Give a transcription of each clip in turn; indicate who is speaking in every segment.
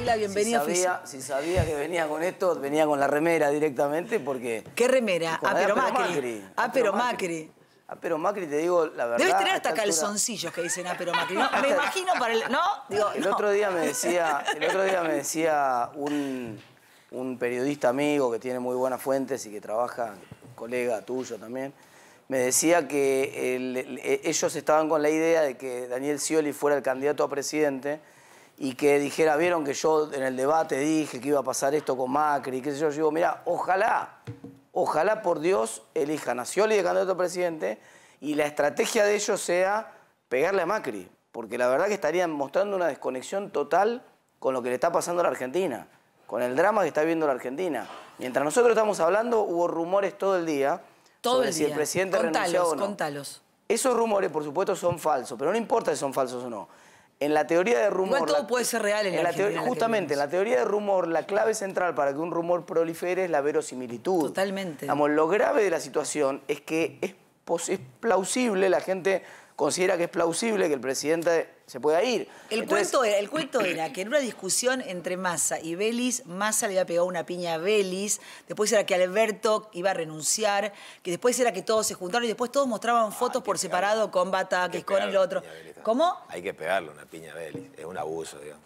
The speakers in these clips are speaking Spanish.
Speaker 1: la bienvenida oficial.
Speaker 2: Si sabía que venía con esto, venía con la remera directamente porque...
Speaker 1: ¿Qué remera? Pero Macri. Pero Macri.
Speaker 2: Pero Macri, te digo la verdad...
Speaker 1: Debes tener hasta calzoncillos que dicen pero Macri. ¿No? Me imagino para el... ¿No? Digo,
Speaker 2: el otro día me decía un periodista amigo que tiene muy buenas fuentes y que trabaja, colega tuyo también, me decía que ellos estaban con la idea de que Daniel Scioli fuera el candidato a presidente y que dijera, vieron que yo en el debate dije que iba a pasar esto con Macri, qué sé yo. Yo digo, mirá, ojalá por Dios elijan a Scioli de candidato a presidente y la estrategia de ellos sea pegarle a Macri, porque la verdad que estarían mostrando una desconexión total con lo que le está pasando a la Argentina, con el drama que está viviendo la Argentina. Mientras nosotros estamos hablando, hubo rumores todo el día sobre si el presidente renunció o no.
Speaker 1: Contalos.
Speaker 2: Esos rumores, por supuesto, son falsos, pero no importa si son falsos o no. En la teoría de rumor...
Speaker 1: Igual todo puede ser real en la Argentina.
Speaker 2: Justamente, en la teoría de rumor, la clave central para que un rumor prolifere es la verosimilitud.
Speaker 1: Totalmente.
Speaker 2: Digamos, lo grave de la situación es que es plausible, la gente considera que es plausible que el presidente se pueda ir.
Speaker 1: El cuento era que en una discusión entre Massa y Vélez, Massa le había pegado una piña a Vélez, después era que Alberto iba a renunciar, que después era que todos se juntaron y después todos mostraban fotos por separado con Batakis, con el otro. ¿Cómo?
Speaker 3: Hay que pegarle una piña a Vélez, es un abuso, digamos.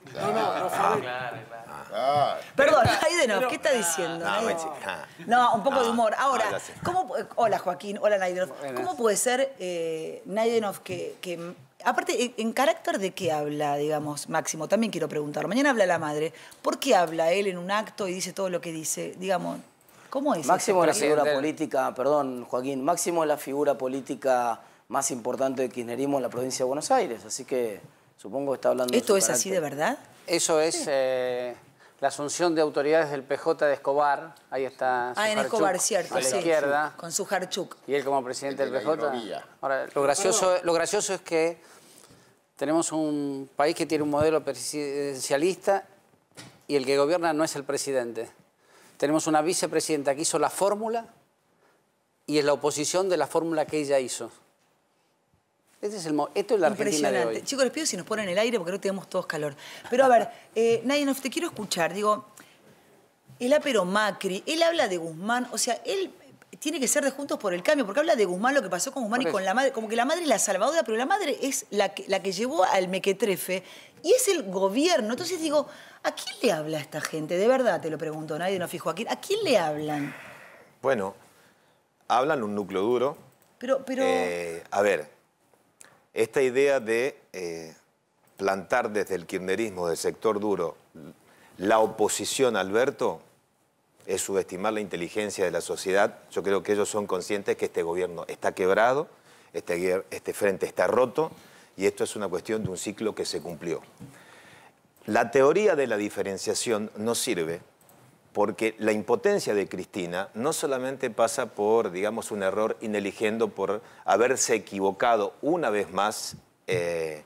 Speaker 1: Perdón, Naidenov, ¿qué está diciendo? No, un poco de humor. Ahora, hola Joaquín, hola Naidenov. ¿Cómo puede ser, Naidenov, que aparte, ¿en carácter de qué habla, digamos, Máximo? También quiero preguntar. Mañana habla la madre. ¿Por qué habla él en un acto y dice todo lo que dice? Digamos, ¿cómo es?
Speaker 2: Máximo es la figura política, perdón, Joaquín, Máximo es la figura política más importante del kirchnerismo en la provincia de Buenos Aires, así que supongo que está hablando...
Speaker 1: ¿Esto es así de verdad?
Speaker 4: Eso es la asunción de autoridades del PJ de Escobar. Ahí está
Speaker 1: en Escobar, cierto.
Speaker 4: A la izquierda.
Speaker 1: Con su Sujarchuk.
Speaker 4: Y él como presidente del PJ. Ahora, lo gracioso es que tenemos un país que tiene un modelo presidencialista y el que gobierna no es el presidente. Tenemos una vicepresidenta que hizo la fórmula y es la oposición de la fórmula que ella hizo. Esto es la Argentina de hoy.
Speaker 1: Chicos, les pido si nos ponen el aire porque no tenemos todos calor. Pero a ver, Naidenov, te quiero escuchar. Digo, el apero Macri, él habla de Guzmán, o sea, él tiene que ser de Juntos por el Cambio, porque habla de Guzmán, lo que pasó con Guzmán y con la madre, como que la madre es la salvadora, pero la madre es la que llevó al mequetrefe y es el gobierno. Entonces digo, ¿a quién le habla esta gente? De verdad te lo pregunto, Naidenov y Joaquín, ¿a quién le hablan?
Speaker 3: Bueno, hablan un núcleo duro.
Speaker 1: Pero...
Speaker 3: a ver... Esta idea de plantar desde el kirchnerismo, del sector duro, la oposición a Alberto, es subestimar la inteligencia de la sociedad. Yo creo que ellos son conscientes que este gobierno está quebrado, este frente está roto, y esto es una cuestión de un ciclo que se cumplió. La teoría de la diferenciación no sirve porque la impotencia de Cristina no solamente pasa por, digamos, un error ineligiendo por haberse equivocado una vez más, en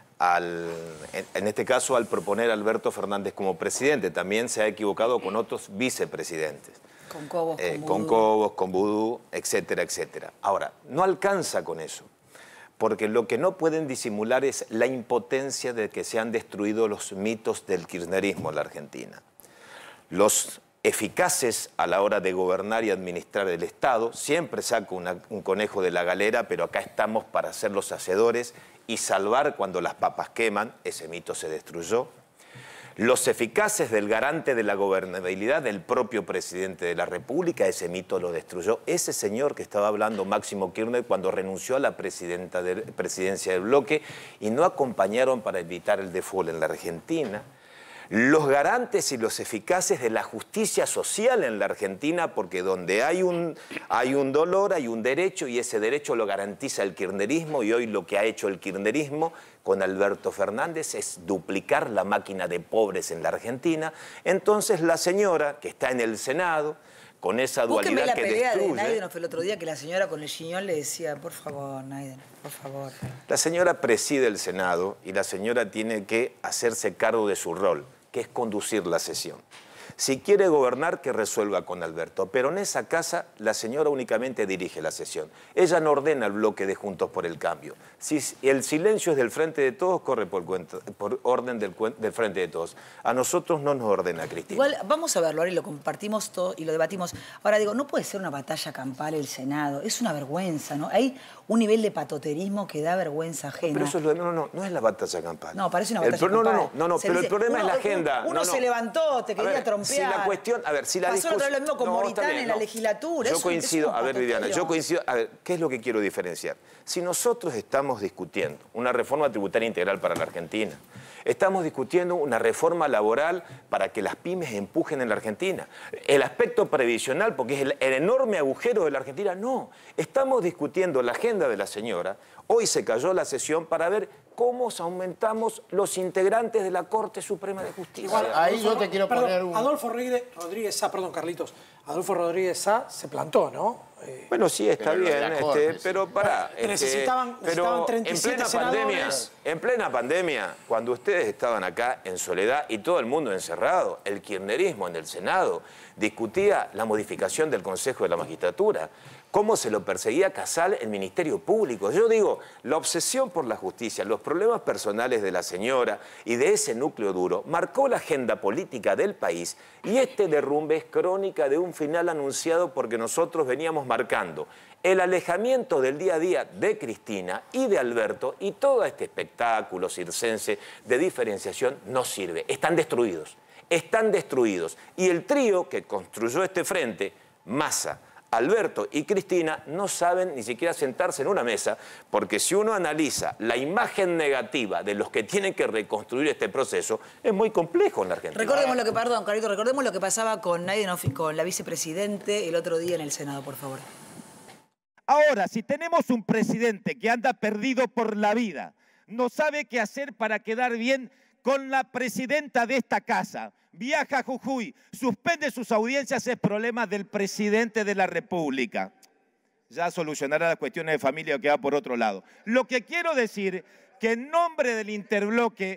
Speaker 3: este caso al proponer a Alberto Fernández como presidente, también se ha equivocado con otros vicepresidentes.
Speaker 1: Con Cobos,
Speaker 3: con Cobos, con Vudú, etcétera, etcétera. Ahora, no alcanza con eso, porque lo que no pueden disimular es la impotencia de que se han destruido los mitos del kirchnerismo en la Argentina. Los eficaces a la hora de gobernar y administrar el Estado, siempre saco un conejo de la galera, pero acá estamos para ser los hacedores y salvar cuando las papas queman, ese mito se destruyó. Los eficaces del garante de la gobernabilidad del propio presidente de la República, ese mito lo destruyó ese señor que estaba hablando, Máximo Kirchner, cuando renunció a la presidencia del bloque y no acompañaron para evitar el default en la Argentina. Los garantes y los eficaces de la justicia social en la Argentina, porque donde hay un dolor, hay un derecho, y ese derecho lo garantiza el kirchnerismo, y hoy lo que ha hecho el kirchnerismo con Alberto Fernández es duplicar la máquina de pobres en la Argentina. Entonces la señora que está en el Senado, con esa dualidad que destruye...
Speaker 1: la pelea de Naidenov el otro día, que la señora con el chiñón le decía, por favor, Naidenov, por favor.
Speaker 3: La señora preside el Senado y la señora tiene que hacerse cargo de su rol, que es conducir la sesión. Si quiere gobernar, que resuelva con Alberto. Pero en esa casa la señora únicamente dirige la sesión. Ella no ordena el bloque de Juntos por el Cambio. Si el silencio es del Frente de Todos, corre por orden del Frente de Todos. A nosotros no nos ordena Cristina.
Speaker 1: Igual, vamos a verlo ahora y lo compartimos todo y lo debatimos. Ahora digo, no puede ser una batalla campal el Senado. Es una vergüenza, ¿no? Hay un nivel de patoterismo que da vergüenza ajena.
Speaker 3: Pero eso es no es la batalla campal.
Speaker 1: No, parece una batalla campal.
Speaker 3: No, pero el problema es la agenda.
Speaker 1: Uno se levantó, te quería trompear.
Speaker 3: Si la cuestión, a ver, si la discusión...
Speaker 1: Pasó lo mismo con Moritán en la legislatura.
Speaker 3: Yo coincido, a ver, Viviana, yo coincido... A ver, ¿qué es lo que quiero diferenciar? Si nosotros estamos discutiendo una reforma tributaria integral para la Argentina, estamos discutiendo una reforma laboral para que las pymes empujen en la Argentina, el aspecto previsional, porque es el enorme agujero de la Argentina, no. Estamos discutiendo la agenda de la señora. Hoy se cayó la sesión para ver cómo aumentamos los integrantes de la Corte Suprema de Justicia.
Speaker 5: Igual, ahí yo te quiero poner un...
Speaker 6: Adolfo Rodríguez Sá, perdón, Carlitos. Adolfo Rodríguez Sá se plantó, ¿no?
Speaker 3: Bueno, sí, está bien, pero pará.
Speaker 6: Necesitaban 37 senadores.
Speaker 3: En plena pandemia, cuando ustedes estaban acá en soledad y todo el mundo encerrado, el kirchnerismo en el Senado discutía la modificación del Consejo de la Magistratura. Cómo se lo perseguía Casal el Ministerio Público. Yo digo, la obsesión por la justicia, los problemas personales de la señora y de ese núcleo duro marcó la agenda política del país y este derrumbe es crónica de un final anunciado porque nosotros veníamos marcando el alejamiento del día a día de Cristina y de Alberto y todo este espectáculo circense de diferenciación no sirve. Están destruidos. Y el trío que construyó este frente, Massa, Alberto y Cristina, no saben ni siquiera sentarse en una mesa, porque si uno analiza la imagen negativa de los que tienen que reconstruir este proceso, es muy complejo en la Argentina.
Speaker 1: Recordemos lo que, perdón, Carlito, recordemos lo que pasaba con Naidenoff y con la vicepresidente el otro día en el Senado, por favor.
Speaker 7: Ahora, si tenemos un presidente que anda perdido por la vida, no sabe qué hacer para quedar bien con la presidenta de esta casa, viaja a Jujuy, suspende sus audiencias, es problema del presidente de la República. Ya solucionará las cuestiones de familia que va por otro lado. Lo que quiero decir, que en nombre del interbloque,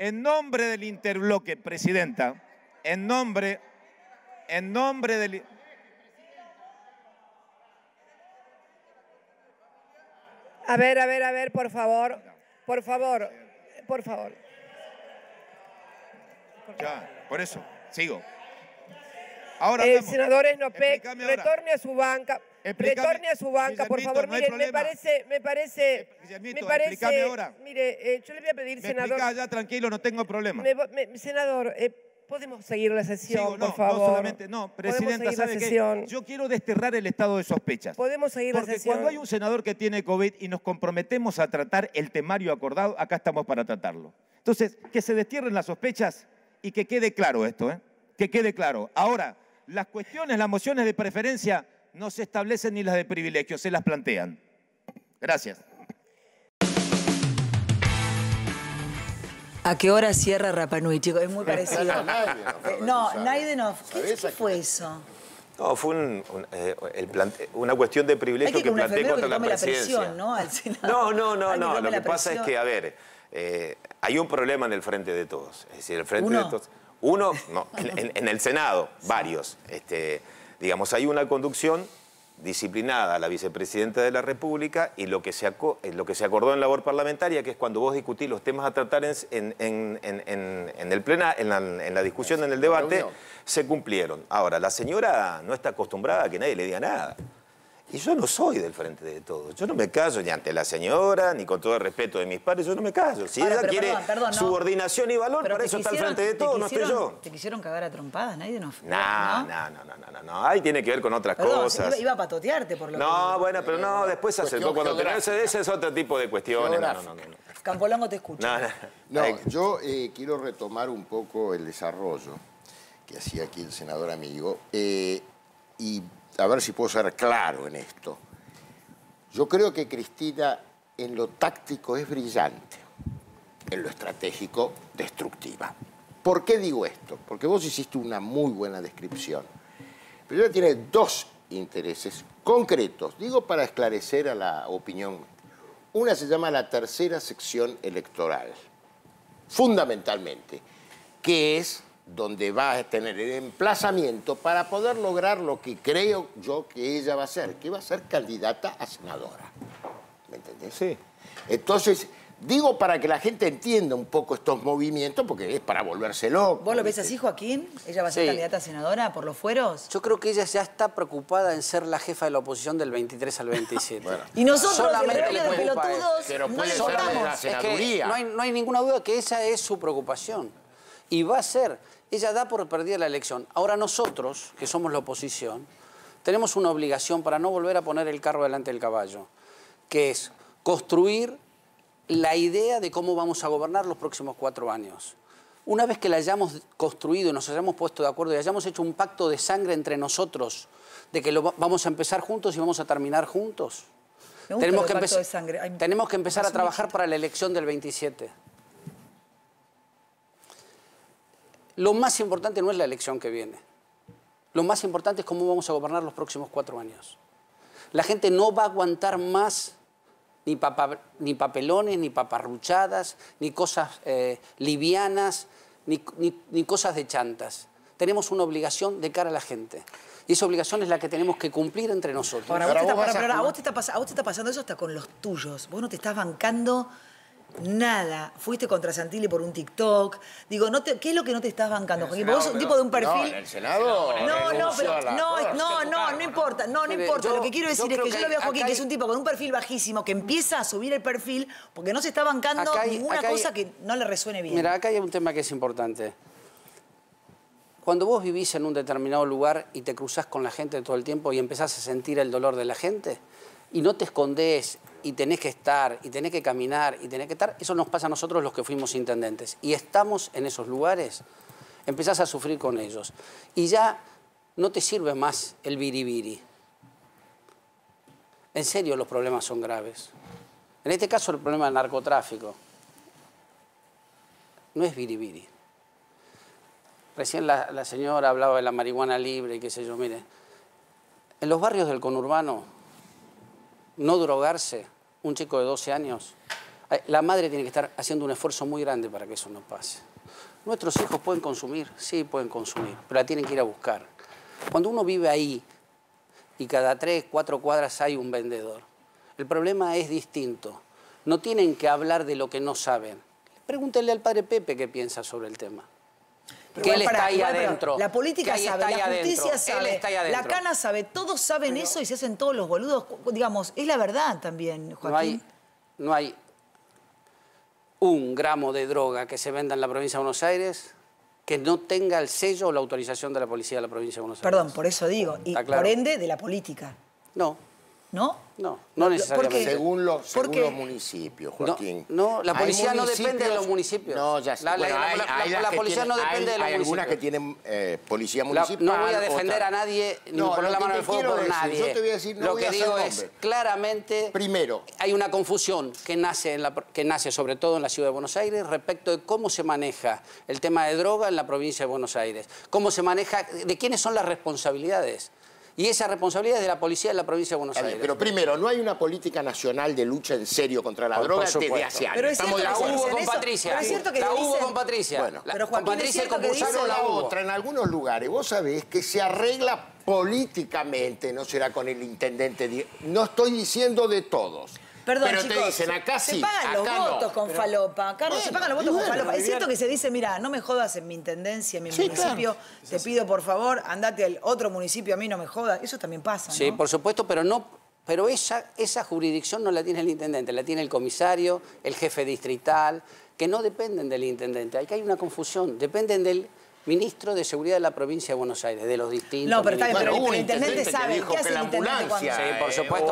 Speaker 7: presidenta, en nombre del...
Speaker 8: A ver, por favor.
Speaker 7: Ya, por eso, sigo. Ahora
Speaker 8: senadores Nopec, retorne a su banca. Retorne a su banca, por favor.
Speaker 7: No hay
Speaker 8: mire,
Speaker 7: problema.
Speaker 8: me parece.
Speaker 7: Explícame ahora.
Speaker 8: Mire, yo le voy a pedir, senador.
Speaker 7: Ya, tranquilo, no tengo problema.
Speaker 8: Senador, ¿podemos seguir la sesión, por favor?
Speaker 7: No, solamente, presidenta, ¿sabe qué? Yo quiero desterrar el estado de sospechas.
Speaker 8: ¿Podemos seguir la sesión?
Speaker 7: Porque cuando hay un senador que tiene COVID y nos comprometemos a tratar el temario acordado, acá estamos para tratarlo. Entonces, que se destierren las sospechas y que quede claro esto, ¿eh? Que quede claro. Ahora, las cuestiones, las mociones de preferencia no se establecen ni las de privilegio, se las plantean. Gracias.
Speaker 1: ¿A qué hora cierra Rapa Nui, chicos? Es muy parecido. Naidenoff, ¿qué fue eso?
Speaker 3: No, fue una cuestión de privilegio que planteé contra la presidencia.
Speaker 1: Presión, ¿no? Al Senado.
Speaker 3: No. Lo que pasa es que, a ver, hay un problema en el Frente de Todos. Es decir, el Frente de Todos... en el Senado, varios. Digamos, hay una conducción disciplinada a la vicepresidenta de la República y lo que se acordó en labor parlamentaria, que es cuando vos discutís los temas a tratar en la discusión, en el debate, se cumplieron. Ahora, la señora no está acostumbrada a que nadie le diga nada. Y yo no soy del Frente de Todos. Yo no me callo ni ante la señora, ni con todo el respeto de mis padres, yo no me callo. Si ella quiere subordinación y valor, para eso está el Frente de Todos, no estoy yo.
Speaker 1: ¿Te quisieron cagar a trompadas? ¿No?
Speaker 3: Ahí tiene que ver con otras cosas.
Speaker 1: Iba a patotearte por lo que...
Speaker 3: No, bueno, pero no, después se acercó cuando ese es otro tipo de cuestiones. No.
Speaker 1: Campolongo te escucha.
Speaker 5: Yo quiero retomar un poco el desarrollo que hacía aquí el senador amigo y a ver si puedo ser claro en esto. Yo creo que Cristina en lo táctico es brillante, en lo estratégico destructiva. ¿Por qué digo esto? Porque vos hiciste una muy buena descripción. Pero ella tiene dos intereses concretos, digo para esclarecer a la opinión. Una se llama la tercera sección electoral, fundamentalmente, que es donde va a tener el emplazamiento para poder lograr lo que creo yo que ella va a hacer, que va a ser candidata a senadora. ¿Me entendés?
Speaker 3: Sí.
Speaker 5: Entonces, digo para que la gente entienda un poco estos movimientos, porque es para volverse loco.
Speaker 1: ¿Vos lo ves así, Joaquín? ¿Ella va a ser candidata a senadora por los fueros?
Speaker 4: Yo creo que ella ya está preocupada en ser la jefa de la oposición del 23 al 27.
Speaker 5: Bueno.
Speaker 1: Y nosotros,
Speaker 4: solamente
Speaker 1: el
Speaker 4: le
Speaker 1: de
Speaker 4: preocupa
Speaker 1: pelotudos,
Speaker 5: pero
Speaker 1: no
Speaker 5: puede
Speaker 1: le
Speaker 5: ser de
Speaker 1: votamos.
Speaker 5: la
Speaker 4: Es que
Speaker 5: senaduría.
Speaker 4: no hay ninguna duda que esa es su preocupación. Y va a ser. Ella da por perdida la elección. Ahora nosotros, que somos la oposición, tenemos una obligación para no volver a poner el carro delante del caballo, que es construir la idea de cómo vamos a gobernar los próximos 4 años. Una vez que la hayamos construido y nos hayamos puesto de acuerdo y hayamos hecho un pacto de sangre entre nosotros, de que vamos a empezar juntos y vamos a terminar juntos,
Speaker 1: Me gusta el pacto de sangre. Ay,
Speaker 4: tenemos que empezar a trabajar para la elección del 27. Lo más importante no es la elección que viene. Lo más importante es cómo vamos a gobernar los próximos 4 años. La gente no va a aguantar más ni papelones, ni paparruchadas, ni cosas livianas, ni cosas de chantas. Tenemos una obligación de cara a la gente. Y esa obligación es la que tenemos que cumplir entre nosotros.
Speaker 1: Ahora, a vos te está pasando eso hasta con los tuyos. Vos no te estás bancando nada. Fuiste contra Santilli por un TikTok. Digo, ¿qué es lo que no te estás bancando, Joaquín? Vos sos un tipo de un perfil...
Speaker 5: No, en el Senado...
Speaker 1: No importa. No importa. Lo que quiero decir es que yo lo veo a Joaquín, que es un tipo con un perfil bajísimo, que empieza a subir el perfil porque no se está bancando ninguna cosa que no le resuene bien.
Speaker 4: Mira, acá hay un tema que es importante. Cuando vos vivís en un determinado lugar y te cruzás con la gente todo el tiempo y empezás a sentir el dolor de la gente y no te escondés y tenés que estar, y tenés que caminar, y tenés que estar, eso nos pasa a nosotros los que fuimos intendentes. Y estamos en esos lugares, empezás a sufrir con ellos. Y ya no te sirve más el biribiri. En serio, los problemas son graves. En este caso, el problema del narcotráfico no es biribiri. Recién la señora hablaba de la marihuana libre y qué sé yo. Mire, en los barrios del conurbano, no drogarse, un chico de 12 años, la madre tiene que estar haciendo un esfuerzo muy grande para que eso no pase. Nuestros hijos pueden consumir, sí pueden consumir, pero la tienen que ir a buscar. Cuando uno vive ahí y cada 3, 4 cuadras hay un vendedor, el problema es distinto. No tienen que hablar de lo que no saben. Pregúntenle al padre Pepe qué piensa sobre el tema. Que él está ahí adentro.
Speaker 1: La política sabe, la justicia sabe, la
Speaker 4: cana
Speaker 1: cana sabe, todos saben eso y se hacen todos los boludos. Digamos, es la verdad también, Joaquín.
Speaker 4: No hay un gramo de droga que se venda en la provincia de Buenos Aires que no tenga el sello o la autorización de la policía de la provincia de Buenos Aires.
Speaker 1: Perdón, por eso digo. Y por ende, de la política.
Speaker 4: No.
Speaker 1: ¿No?
Speaker 4: No necesariamente.
Speaker 5: Según los municipios, Joaquín.
Speaker 4: No, la policía no depende de los municipios.
Speaker 5: No, ya sé.
Speaker 4: La policía no depende de los municipios.
Speaker 5: Hay algunas que tienen policía municipal.
Speaker 4: No voy a defender a nadie ni poner la mano en el fuego por nadie.
Speaker 5: Yo te voy a decir,
Speaker 4: lo que digo es, claramente,
Speaker 5: primero,
Speaker 4: hay una confusión que nace sobre todo en la ciudad de Buenos Aires respecto de cómo se maneja el tema de droga en la provincia de Buenos Aires. Cómo se maneja, de quiénes son las responsabilidades. Y esa responsabilidad es de la policía de la provincia de Buenos Aires.
Speaker 5: Pero primero, no hay una política nacional de lucha en serio contra la droga desde hace años.
Speaker 1: Pero es cierto
Speaker 4: la hubo con Patricia.
Speaker 1: Pero es cierto que
Speaker 4: la hubo con Patricia.
Speaker 5: Bueno,
Speaker 1: pero Joaquín,
Speaker 4: con Patricia
Speaker 1: es cierto que
Speaker 5: pero la otra, en algunos lugares, vos sabés que se arregla políticamente, no será con el intendente. No estoy diciendo de todos.
Speaker 1: Perdón,
Speaker 5: pero
Speaker 1: chicos,
Speaker 5: te dicen, acá sí,
Speaker 1: se pagan los votos con falopa. Carlos, se pagan los votos con falopa. Es cierto que se dice, mira, no me jodas en mi intendencia, en mi municipio, te pido por favor, andate al otro municipio, a mí no me jodas. Eso también pasa, ¿no?
Speaker 4: Sí, por supuesto, pero esa jurisdicción no la tiene el intendente, la tiene el comisario, el jefe distrital, que no dependen del intendente. Aquí hay una confusión, dependen del ministro de Seguridad de la provincia de Buenos Aires, de los distintos...
Speaker 1: No, pero está bien,
Speaker 5: pero
Speaker 1: el intendente sabe qué hace el intendente cuando...
Speaker 4: Sí, por supuesto,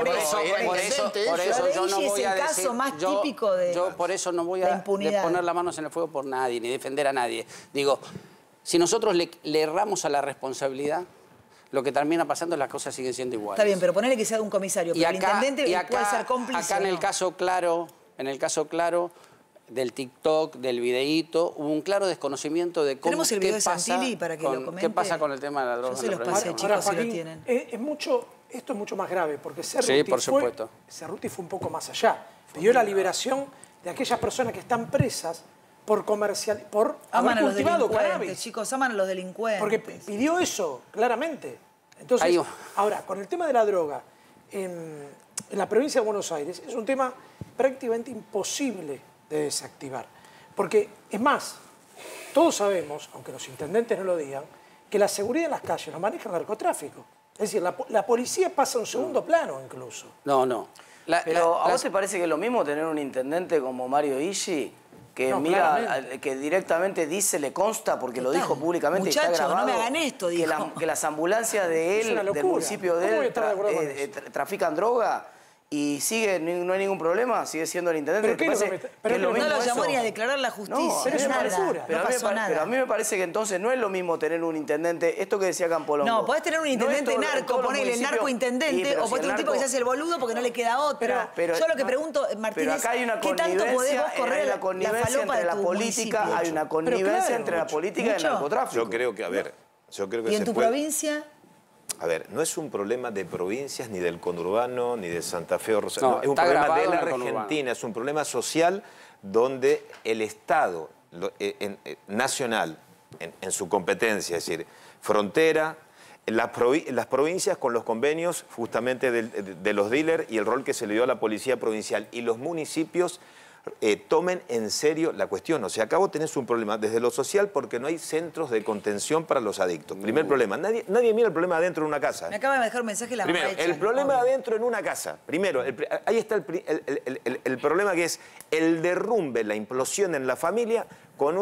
Speaker 4: por eso yo no voy a decir...
Speaker 1: es el caso más típico de
Speaker 4: yo por eso no voy a poner las manos en el fuego por nadie, ni defender a nadie. Digo, si nosotros le erramos a la responsabilidad, lo que termina pasando es que las cosas siguen siendo iguales.
Speaker 1: Está bien, pero ponele que sea de un comisario, pero el intendente puede ser cómplice.
Speaker 4: Acá en el caso claro, del TikTok, del videíto, hubo un claro desconocimiento de cómo...
Speaker 1: ¿Tenemos el video de Santilli para que lo comente?
Speaker 4: ¿Qué pasa con el tema de la droga?
Speaker 1: Yo se los pasé, chicos, si lo tienen.
Speaker 6: Esto es mucho más grave, porque
Speaker 4: Cerruti
Speaker 6: fue un poco más allá. Pidió la liberación de aquellas personas que están presas por comercial, por
Speaker 1: Aman a
Speaker 6: haber
Speaker 1: los
Speaker 6: cultivado
Speaker 1: delincuentes,
Speaker 6: cannabis.
Speaker 1: chicos, aman a los delincuentes.
Speaker 6: Porque pidió eso, claramente. Entonces, ahora, con el tema de la droga, en la provincia de Buenos Aires, es un tema prácticamente imposible de desactivar. Porque, es más, todos sabemos, aunque los intendentes no lo digan, que la seguridad en las calles lo maneja el narcotráfico. Es decir, la policía pasa a un segundo plano incluso.
Speaker 4: No.
Speaker 2: Pero ¿a vos te parece que es lo mismo tener un intendente como Mario Ishi, que
Speaker 6: No,
Speaker 2: mira, que directamente dice, le consta, porque lo dijo públicamente y está
Speaker 1: Muchachos,
Speaker 2: grabado,
Speaker 1: no me hagan esto,
Speaker 2: que,
Speaker 1: dijo.
Speaker 2: que las ambulancias de
Speaker 6: Es una
Speaker 2: él, del
Speaker 6: locura.
Speaker 2: municipio
Speaker 6: ¿Cómo
Speaker 2: de
Speaker 6: voy a
Speaker 2: él,
Speaker 6: estar de acuerdo con eso?
Speaker 2: trafican droga y sigue, no hay ningún problema, sigue siendo el intendente?
Speaker 6: ¿Pero
Speaker 2: ¿Te
Speaker 6: qué es lo
Speaker 2: parece
Speaker 6: que me- pero
Speaker 2: que es lo
Speaker 6: no
Speaker 1: No
Speaker 2: mismo
Speaker 1: lo llamó
Speaker 2: eso?
Speaker 1: ni a declarar la justicia.
Speaker 2: No,
Speaker 6: pero es una
Speaker 1: nada.
Speaker 6: locura.
Speaker 2: Pero,
Speaker 1: No pasó nada.
Speaker 2: pero a mí me parece que entonces no es lo mismo tener un intendente, esto que decía Campolongo.
Speaker 1: No, podés tener un intendente narco, ponele narco-intendente, o ponete un tipo que se hace el boludo porque no le queda otra. Yo lo que pregunto, Martínez,
Speaker 2: pero acá hay una
Speaker 1: ¿qué tanto podés vos correr la
Speaker 2: connivencia
Speaker 1: falopa
Speaker 2: entre
Speaker 1: de
Speaker 2: la
Speaker 1: tu
Speaker 2: política,
Speaker 1: municipio?
Speaker 2: hay una connivencia entre la política y el
Speaker 1: ¿Mucho?
Speaker 2: narcotráfico.
Speaker 3: Yo creo que, a ver, yo creo que
Speaker 1: ¿Y en
Speaker 3: se
Speaker 1: tu
Speaker 3: puede...
Speaker 1: provincia?
Speaker 3: A ver, no es un problema de provincias, ni del conurbano, ni de Santa Fe o Rosario.
Speaker 4: No,
Speaker 3: No, es un
Speaker 4: está
Speaker 3: problema
Speaker 4: grabado
Speaker 3: de la
Speaker 4: en el conurbano.
Speaker 3: Argentina, es un problema social donde el Estado nacional, en su competencia, es decir, frontera, las provincias con los convenios justamente de los dealers y el rol que se le dio a la policía provincial y los municipios tomen en serio la cuestión. O sea, acá vos tenés un problema desde lo social porque no hay centros de contención para los adictos. Primer problema. Nadie mira el problema adentro de una casa.
Speaker 1: Me acaba de dejar un mensaje la
Speaker 3: Primero,
Speaker 1: mamá de
Speaker 3: el
Speaker 1: Chani,
Speaker 3: problema
Speaker 1: obvio.
Speaker 3: adentro en una casa. Primero, ahí está el problema que es el derrumbe, la implosión en la familia con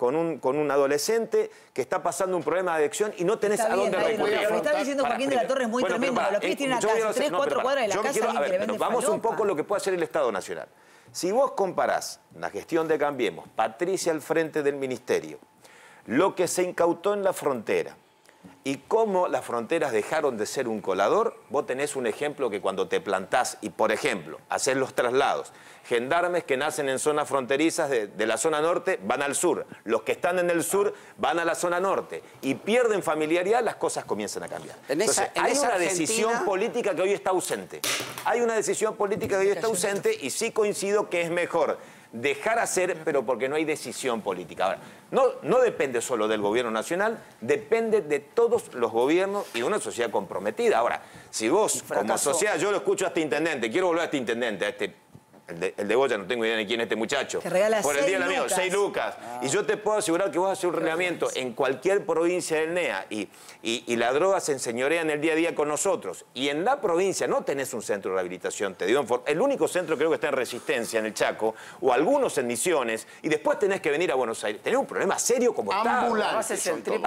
Speaker 3: un adolescente que está pasando un problema de adicción y no tenés
Speaker 1: Está
Speaker 3: a
Speaker 1: bien,
Speaker 3: dónde
Speaker 1: está bien.
Speaker 3: recurrir.
Speaker 1: Lo que está diciendo Joaquín de la Torre es muy tremendo. Los pibes tienen una casa, 3, 4 cuadras de la casa, alguien que le vende
Speaker 3: vamos un
Speaker 1: falopa.
Speaker 3: poco a lo que puede hacer el Estado Nacional. Si vos comparás la gestión de Cambiemos, Patricia al frente del ministerio, lo que se incautó en la frontera y cómo las fronteras dejaron de ser un colador, vos tenés un ejemplo que cuando te plantás y, por ejemplo, haces los traslados, gendarmes que nacen en zonas fronterizas de la zona norte van al sur, los que están en el sur van a la zona norte y pierden familiaridad, las cosas comienzan a cambiar. Entonces, hay una decisión política que hoy está ausente. Hay una decisión política que hoy está ausente y sí coincido que es mejor dejar hacer, pero porque no hay decisión política. Ahora, no depende solo del gobierno nacional, depende de todos los gobiernos y de una sociedad comprometida. Ahora, si vos, como sociedad, yo lo escucho a este intendente, quiero volver a este intendente, a este... El de Goya, no tengo idea de quién es este muchacho.
Speaker 1: Te regala
Speaker 3: por el día
Speaker 1: 6
Speaker 3: del amigo,
Speaker 1: lucas.
Speaker 3: 6 lucas. Y yo te puedo asegurar que vos haces un relevamiento en cualquier provincia del NEA y la droga se enseñorea en el día a día con nosotros. Y en la provincia no tenés un centro de rehabilitación. Te digo, el único centro creo que está en Resistencia, en el Chaco, o algunos en Misiones, y después tenés que venir a Buenos Aires. Tenés un problema serio como Estado.
Speaker 5: Ambulantes.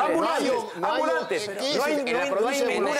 Speaker 3: Ambulantes. No hay ningún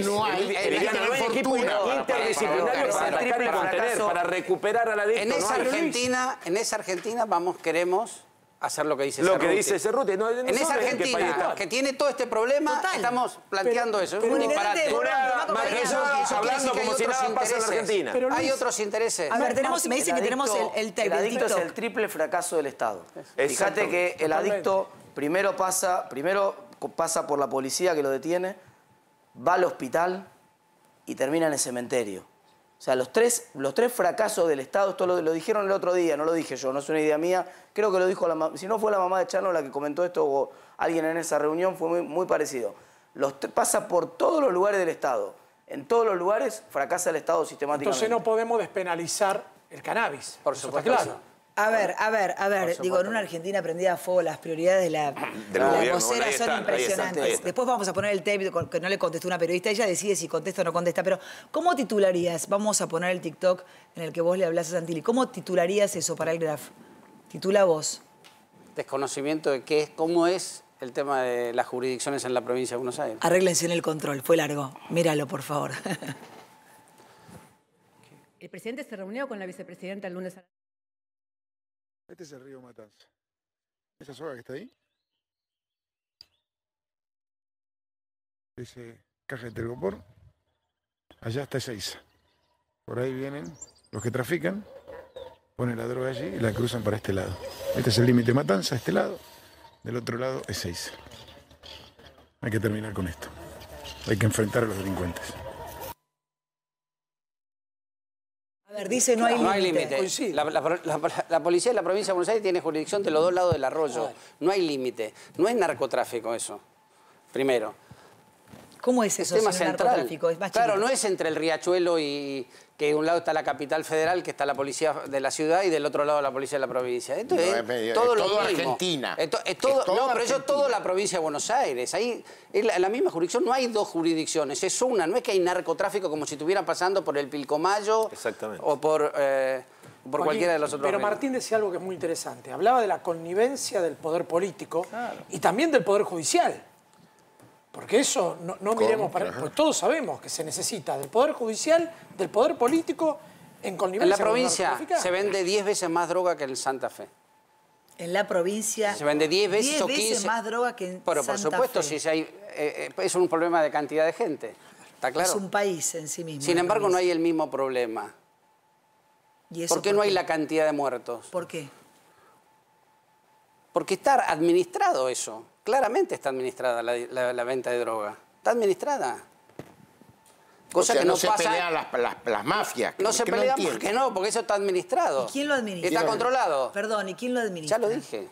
Speaker 3: equipo interdisciplinario para atacar y contener, para recuperar a la adicto.
Speaker 4: En esa Argentina queremos hacer lo que dice
Speaker 3: Lo
Speaker 4: Cerruti.
Speaker 3: que dice Cerruti.
Speaker 4: En esa Argentina, que tiene todo este problema, estamos planteando eso.
Speaker 1: pero
Speaker 4: Un
Speaker 1: un
Speaker 4: disparate.
Speaker 3: Hablando como si nada pasa en la Argentina.
Speaker 4: Pero hay otros intereses.
Speaker 1: A ver, me dicen que tenemos el
Speaker 2: El adicto es
Speaker 1: TikTok.
Speaker 2: el triple fracaso del Estado. Fíjate
Speaker 3: Exactamente.
Speaker 2: que el adicto primero pasa por la policía que lo detiene, va al hospital y termina en el cementerio. O sea, los tres fracasos del Estado, esto lo dijeron el otro día, no lo dije yo, no es una idea mía, creo que lo dijo si no fue la mamá de Chano la que comentó esto o alguien en esa reunión, fue muy parecido. Pasa por todos los lugares del Estado. En todos los lugares fracasa el Estado sistemáticamente.
Speaker 6: Entonces no podemos despenalizar el cannabis.
Speaker 4: Por
Speaker 6: Eso
Speaker 4: supuesto.
Speaker 6: está claro.
Speaker 1: A ver, digo, en una Argentina prendida a fuego, las prioridades de la
Speaker 3: gobierno,
Speaker 1: vocera
Speaker 3: ahí
Speaker 1: son
Speaker 3: están,
Speaker 1: impresionantes.
Speaker 3: ahí están.
Speaker 1: Después vamos a poner el tape que no le contestó una periodista, ella decide si contesta o no contesta, pero ¿cómo titularías? Vamos a poner el TikTok en el que vos le hablás a Santilli. ¿Cómo titularías eso para el Graf? Titula vos.
Speaker 4: Desconocimiento de cómo es el tema de las jurisdicciones en la provincia de Buenos Aires.
Speaker 1: Arréglense en el control, fue largo. Míralo, por favor.
Speaker 9: El presidente se reunió con la vicepresidenta el lunes a la...
Speaker 10: Este es el río Matanza. Esa soga que está ahí dice Caja de Telgopor. Allá está Ezeiza. Por ahí vienen los que trafican, ponen la droga allí y la cruzan para este lado. Este es el límite Matanza, este lado. Del otro lado es Ezeiza. Hay que terminar con esto. Hay que enfrentar a los delincuentes.
Speaker 1: A ver, ver, dice no hay límite.
Speaker 4: No hay límite. La policía de la provincia de Buenos Aires tiene jurisdicción de los dos lados del arroyo. No hay límite. No es narcotráfico eso. Primero.
Speaker 1: ¿Cómo es eso?
Speaker 4: Tema
Speaker 1: si
Speaker 4: central.
Speaker 1: Narcotráfico? Es más
Speaker 4: claro,
Speaker 1: chiquito.
Speaker 4: no es entre el Riachuelo y que de un lado está la capital federal, que está la policía de la ciudad, y del otro lado la policía de la provincia. Esto es todo
Speaker 5: Argentina.
Speaker 4: Pero eso es todo la provincia de Buenos Aires. Ahí, en la misma jurisdicción, no hay dos jurisdicciones, es una. No es que hay narcotráfico como si estuvieran pasando por el Pilcomayo o por cualquiera de los otros.
Speaker 6: Pero Martín decía algo que es muy interesante. Hablaba de la connivencia del poder político y también del poder judicial. Porque eso, no miremos para... Pues todos sabemos que se necesita del Poder Judicial, del Poder Político, en connivencia.
Speaker 4: En la provincia se vende 10 veces más droga que en Santa Fe.
Speaker 1: En la provincia...
Speaker 4: Se vende 10 veces o 15...
Speaker 1: veces más droga que en Santa Fe.
Speaker 4: Por supuesto, si es un problema de cantidad de gente. ¿Está claro?
Speaker 1: Es un país en sí mismo.
Speaker 4: Sin embargo, no hay el mismo problema.
Speaker 1: ¿Y eso
Speaker 4: ¿Por qué no hay la cantidad de muertos?
Speaker 1: ¿Por qué?
Speaker 4: Porque está administrado eso. Claramente está administrada la venta de droga. Está administrada. Cosa que no
Speaker 5: se
Speaker 4: pasa...
Speaker 5: pelean las mafias.
Speaker 4: No se pelean porque no, porque eso está administrado.
Speaker 1: ¿Y quién lo administra?
Speaker 4: Está controlado.
Speaker 1: Perdón, ¿y quién lo administra?
Speaker 4: Ya lo dije.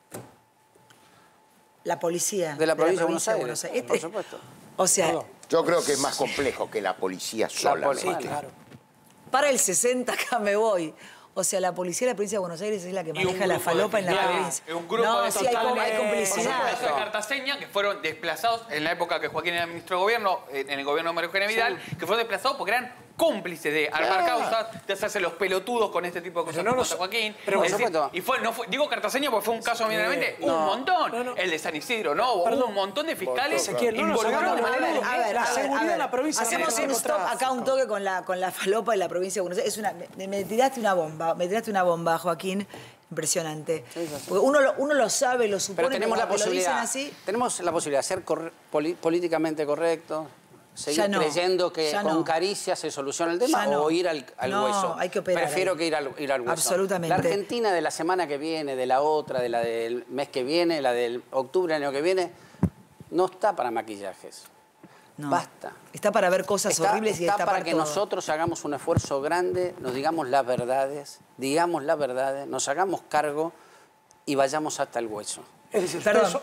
Speaker 1: La policía.
Speaker 4: De la provincia de Buenos Aires. Por supuesto.
Speaker 1: O sea...
Speaker 5: Yo creo que es más complejo que la policía sola.
Speaker 6: Sí, claro.
Speaker 1: Para el 60 acá me voy. O sea, la policía de la provincia de Buenos Aires es la que maneja la falopa en la provincia.
Speaker 11: Es un grupo
Speaker 1: no,
Speaker 11: de
Speaker 1: sí, hay complicidad.
Speaker 11: de Cartaseña que fueron desplazados en la época que Joaquín era ministro de gobierno, en el gobierno de María Eugenia Vidal, que fueron desplazados porque eran cómplices de armar causas, de hacerse los pelotudos con este tipo de cosas contra Joaquín.
Speaker 4: Pero por supuesto.
Speaker 11: Y digo Cartaseña porque fue un caso medianamente un montón. El de San Isidro, ¿no? Hubo un montón de fiscales involucrados de manera...
Speaker 6: La seguridad de la provincia...
Speaker 1: Hacemos un stop acá, un toque con la falopa de la provincia de Buenos Aires. Me tiraste una bomba, Joaquín. Impresionante. Porque uno lo sabe, lo supone,
Speaker 4: pero tenemos la posibilidad,
Speaker 1: así.
Speaker 4: Tenemos la posibilidad de ser políticamente correctos, seguir creyendo que con caricia se soluciona el tema o ir al hueso.
Speaker 1: Hay que operar.
Speaker 4: Prefiero que ir al hueso.
Speaker 1: Absolutamente.
Speaker 4: La Argentina de la semana que viene, de la otra, de la del mes que viene, la del octubre del año que viene, no está para maquillajes.
Speaker 1: No.
Speaker 4: Basta.
Speaker 1: Está para ver cosas horribles y
Speaker 4: está para que nosotros hagamos un esfuerzo grande, nos digamos las verdades, nos hagamos cargo y vayamos hasta el hueso.
Speaker 6: Es decir,
Speaker 1: perdón,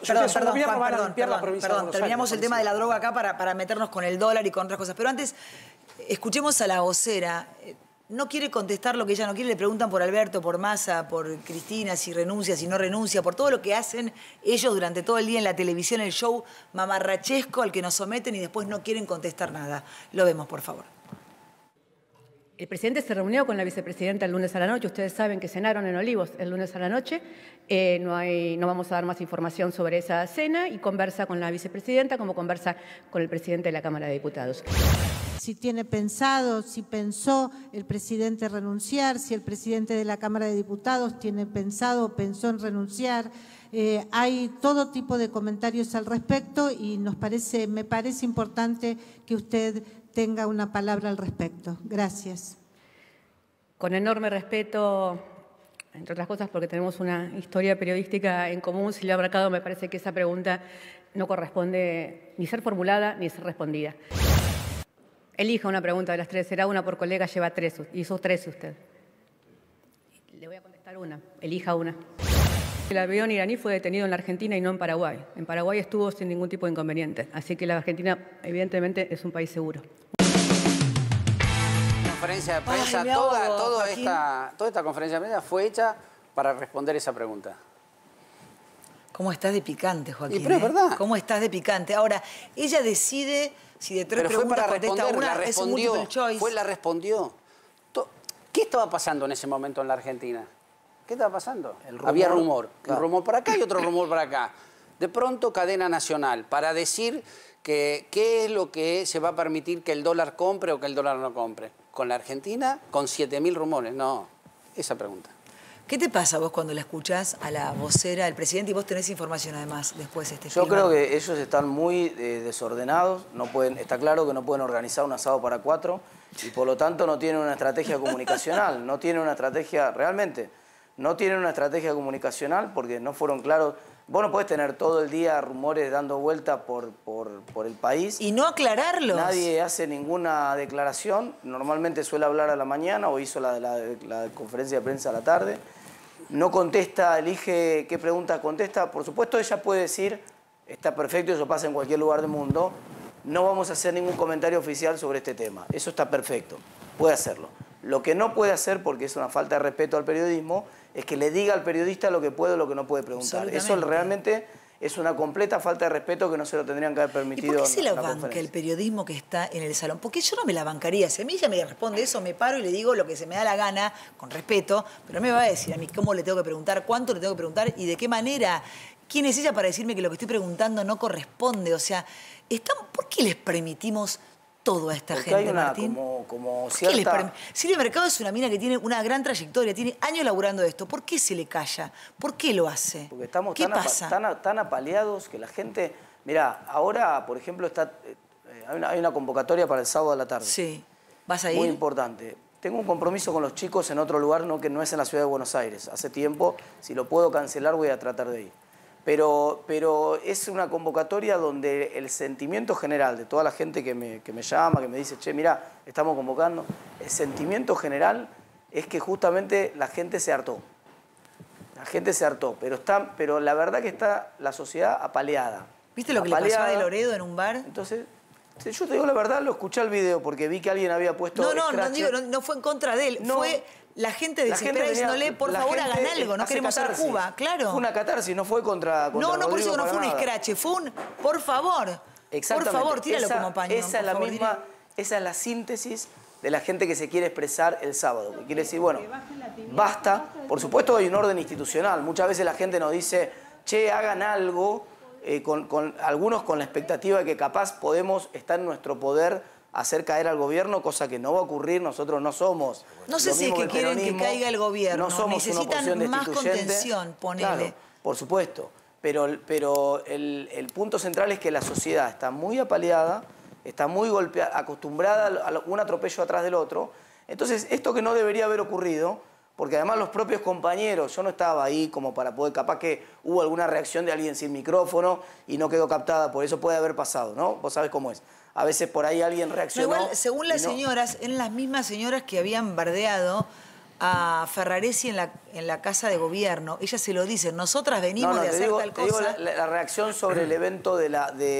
Speaker 6: Juan,
Speaker 1: terminamos el tema de la droga acá para meternos con el dólar y con otras cosas. Pero antes, escuchemos a la vocera. No quiere contestar lo que ella no quiere. Le preguntan por Alberto, por Massa, por Cristina, si renuncia, si no renuncia, por todo lo que hacen ellos durante todo el día en la televisión, el show mamarrachesco al que nos someten y después no quieren contestar nada. Lo vemos, por favor.
Speaker 9: El presidente se reunió con la vicepresidenta el lunes a la noche. Ustedes saben que cenaron en Olivos el lunes a la noche. No vamos a dar más información sobre esa cena y conversa con la vicepresidenta como conversa con el presidente de la Cámara de Diputados.
Speaker 12: Si tiene pensado, si pensó el presidente renunciar, si el presidente de la Cámara de Diputados tiene pensado o pensó en renunciar. Hay todo tipo de comentarios al respecto y me parece importante que usted tenga una palabra al respecto. Gracias.
Speaker 9: Con enorme respeto, entre otras cosas porque tenemos una historia periodística en común, Silvia Bracado, me parece que esa pregunta no corresponde ni ser formulada ni ser respondida. Elija una pregunta de las tres, será una por colega, lleva 3, hizo 3 usted. Le voy a contestar una, elija una. El avión iraní fue detenido en la Argentina y no en Paraguay. En Paraguay estuvo sin ningún tipo de inconveniente, así que la Argentina evidentemente es un país seguro.
Speaker 4: Conferencia de prensa, toda esta conferencia de prensa fue hecha para responder esa pregunta.
Speaker 1: ¿Cómo estás de picante, Joaquín?
Speaker 4: Pero es verdad.
Speaker 1: ¿Cómo estás de picante? Ahora, ella decide si de 3 preguntas contesta una, es un multiple choice.
Speaker 4: La respondió. ¿Qué estaba pasando en ese momento en la Argentina? ¿Qué estaba pasando? Había rumor. Claro. Un rumor para acá y otro rumor para acá. De pronto, cadena nacional, para decir que qué es lo que se va a permitir que el dólar compre o que el dólar no compre. Con la Argentina, con 7.000 rumores. No, esa pregunta.
Speaker 1: ¿Qué te pasa vos cuando la escuchás a la vocera del presidente y vos tenés información además después
Speaker 2: Yo creo que ellos están muy desordenados, está claro que no pueden organizar un asado para 4 y por lo tanto no tienen una estrategia comunicacional, no tienen una estrategia, realmente, no tienen una estrategia comunicacional porque no fueron claros Vos no podés tener todo el día rumores dando vuelta por el país.
Speaker 1: Y no aclararlos.
Speaker 2: Nadie hace ninguna declaración. Normalmente suele hablar a la mañana o hizo la conferencia de prensa a la tarde. No contesta, elige qué pregunta contesta. Por supuesto, ella puede decir, está perfecto, eso pasa en cualquier lugar del mundo. No vamos a hacer ningún comentario oficial sobre este tema. Eso está perfecto, puede hacerlo. Lo que no puede hacer, porque es una falta de respeto al periodismo, es que le diga al periodista lo que puede o lo que no puede preguntar. Eso realmente es una completa falta de respeto que no se lo tendrían que haber permitido.
Speaker 1: ¿Y por qué se la banca el periodismo que está en el salón? Porque yo no me la bancaría. Si a mí ella me responde eso, me paro y le digo lo que se me da la gana, con respeto, pero no me va a decir a mí cómo le tengo que preguntar, cuánto le tengo que preguntar y de qué manera. ¿Quién es ella para decirme que lo que estoy preguntando no corresponde? O sea, ¿por qué les permitimos todo a esta gente,
Speaker 2: hay una
Speaker 1: Martín?
Speaker 2: como cierta...
Speaker 1: Silvia Mercado es una mina que tiene una gran trayectoria, tiene años laburando esto. ¿Por qué se le calla? ¿Por qué lo hace?
Speaker 2: Porque estamos
Speaker 1: ¿Qué pasa?
Speaker 2: tan apaleados que la gente... Mirá, ahora, por ejemplo, hay una convocatoria para el sábado a la tarde.
Speaker 1: Sí. ¿Vas a ir?
Speaker 2: Muy importante. Tengo un compromiso con los chicos en otro lugar, que no es en la ciudad de Buenos Aires. Hace tiempo, si lo puedo cancelar, voy a tratar de ir. Pero es una convocatoria donde el sentimiento general de toda la gente que me llama, que me dice, che, mirá, estamos convocando, el sentimiento general es que justamente la gente se hartó. La gente se hartó, pero la verdad que está la sociedad apaleada.
Speaker 1: ¿Viste lo que le pasó a De Loredo en un bar?
Speaker 2: Entonces, yo te digo la verdad, lo escuché el video porque vi que alguien había puesto...
Speaker 1: No fue en contra de él, fue... La gente desesperada diciéndole, por favor, hagan algo, no queremos ser Cuba, claro.
Speaker 2: Fue una catarsis, no fue contra
Speaker 1: No, por eso no fue un escrache, fue un, por favor, tíralo como paño.
Speaker 2: Esa es la síntesis de la gente que se quiere expresar el sábado. Que quiere decir, bueno, basta. Por supuesto hay un orden institucional. Muchas veces la gente nos dice, che, hagan algo, algunos con la expectativa de que capaz podemos estar en nuestro poder hacer caer al gobierno, cosa que no va a ocurrir. Nosotros no somos...
Speaker 1: No sé si es que quieren que caiga el gobierno.
Speaker 2: No somos
Speaker 1: necesitan más contención, ponele.
Speaker 2: Claro, por supuesto. Pero el punto central es que la sociedad está muy apaleada, está muy golpeada, acostumbrada a un atropello atrás del otro. Entonces, esto que no debería haber ocurrido, porque además los propios compañeros, yo no estaba ahí como para poder, capaz que hubo alguna reacción de alguien sin micrófono y no quedó captada, por eso puede haber pasado, ¿no? Vos sabés cómo es. A veces por ahí alguien reaccionó.
Speaker 1: Igual, según las señoras, eran las mismas señoras que habían bardeado a Ferraresi en la casa de gobierno. Ellas se lo dicen, nosotras venimos de hacer tal cosa.
Speaker 2: Te digo la reacción sobre el evento de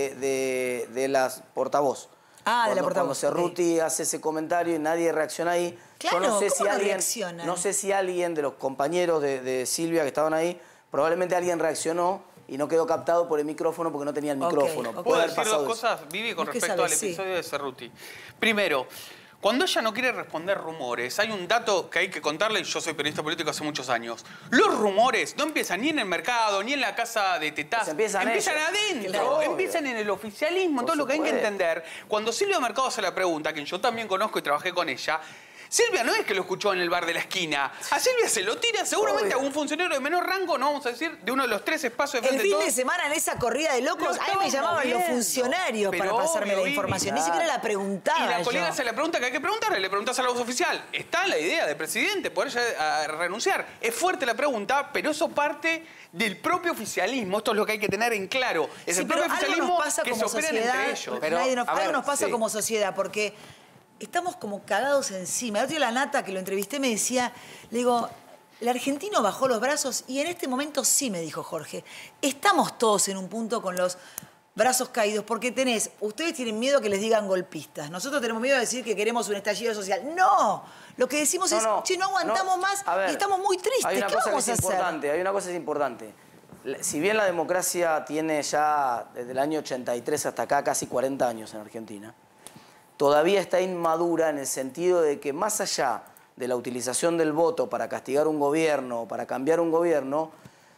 Speaker 2: las portavoz.
Speaker 1: De la portavoz.
Speaker 2: Cuando Cerruti hace ese comentario y nadie reacciona ahí.
Speaker 1: Claro,
Speaker 2: yo no sé
Speaker 1: ¿cómo reaccionan?
Speaker 2: No sé si alguien de los compañeros de Silvia que estaban ahí, probablemente alguien reaccionó y no quedó captado por el micrófono porque no tenía el micrófono.
Speaker 11: ¿Puedo decir dos cosas, Vivi, con respecto al episodio de Cerruti? Primero, cuando ella no quiere responder rumores, hay un dato que hay que contarle, y yo soy periodista político hace muchos años. Los rumores no empiezan ni en el mercado, ni en la casa de Tetaz.
Speaker 2: Empiezan
Speaker 11: adentro, empiezan en el oficialismo. Entonces lo que hay que entender, cuando Silvia Mercado se la pregunta, quien yo también conozco y trabajé con ella, Silvia no es que lo escuchó en el bar de la esquina. A Silvia se lo tira seguramente a un funcionario de menor rango, no vamos a decir, de uno de los 3 espacios de frente.
Speaker 1: El fin de semana en esa corrida de locos, ahí me llamaban los funcionarios para pasarme la información. Ni siquiera la preguntaba.
Speaker 11: Y la colega se la pregunta que hay que preguntarle, le preguntás a la voz oficial. Está la idea del presidente poder renunciar. Es fuerte la pregunta, pero eso parte del propio oficialismo. Esto es lo que hay que tener en claro. Es el propio oficialismo que se operan entre ellos.
Speaker 1: Algo nos pasa como sociedad, porque estamos como cagados encima. El otro día la Nata, que lo entrevisté, me decía, le digo, el argentino bajó los brazos y en este momento sí, me dijo Jorge, estamos todos en un punto con los brazos caídos, porque ustedes tienen miedo que les digan golpistas. Nosotros tenemos miedo de decir que queremos un estallido social. ¡No! Lo que decimos es, che, no aguantamos más y estamos muy tristes. ¿Qué vamos a hacer?
Speaker 2: Hay una cosa que es importante. Si bien la democracia tiene ya desde el año 83 hasta acá casi 40 años en Argentina, todavía está inmadura en el sentido de que más allá de la utilización del voto para castigar un gobierno o para cambiar un gobierno,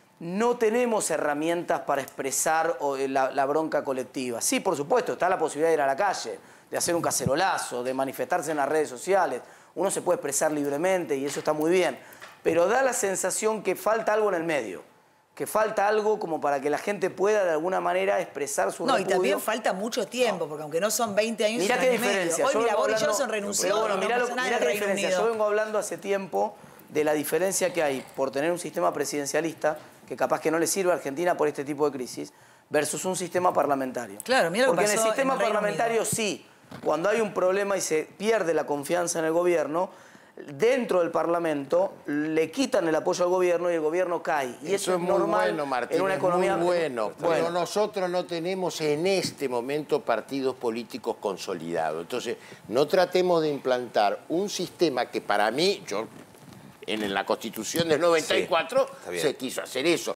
Speaker 2: no tenemos herramientas para expresar la bronca colectiva. Sí, por supuesto, está la posibilidad de ir a la calle, de hacer un cacerolazo, de manifestarse en las redes sociales. Uno se puede expresar libremente y eso está muy bien, pero da la sensación que falta algo en el medio. Que falta algo como para que la gente pueda de alguna manera expresar su repudio.
Speaker 1: Y también falta mucho tiempo, porque aunque no son 20 años,
Speaker 2: mirá qué diferencia.
Speaker 1: Hoy Boris Johnson renunció.
Speaker 2: Pero bueno, mirá qué diferencia. Yo vengo hablando hace tiempo de la diferencia que hay por tener un sistema presidencialista, que capaz que no le sirve a Argentina por este tipo de crisis, versus un sistema parlamentario.
Speaker 1: Claro, mira lo que
Speaker 2: Porque en
Speaker 1: pasó
Speaker 2: el sistema
Speaker 1: en Reino
Speaker 2: parlamentario
Speaker 1: Unido.
Speaker 2: sí, cuando hay un problema y se pierde la confianza en el gobierno, dentro del Parlamento le quitan el apoyo al gobierno y el gobierno cae. Y eso es
Speaker 5: muy
Speaker 2: normal
Speaker 5: bueno, Martín,
Speaker 2: en una economía
Speaker 5: muy bueno. Pero nosotros no tenemos en este momento partidos políticos consolidados. Entonces, no tratemos de implantar un sistema que para mí, en la Constitución del 94 se quiso hacer eso.